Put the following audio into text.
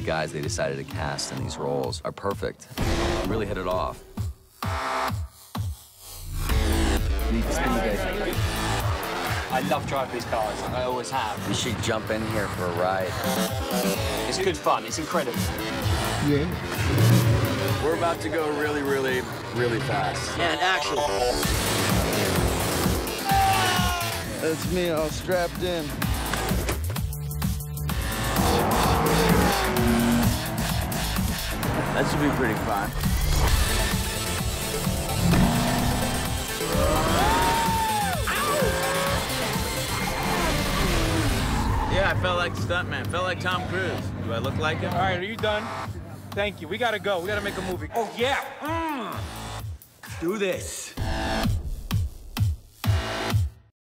guys they decided to cast in these roles are perfect. Really hit it off. Need to see you guys. I love driving these cars. I always have. You should jump in here for a ride. It's good fun. It's incredible. Yeah. We're about to go really, really, really fast. And action. That's me all strapped in. That should be pretty fun. Yeah, I felt like the stuntman. Felt like Tom Cruise. Do I look like him? All right, are you done? Thank you. We gotta go. We gotta make a movie. Oh, yeah. Do this.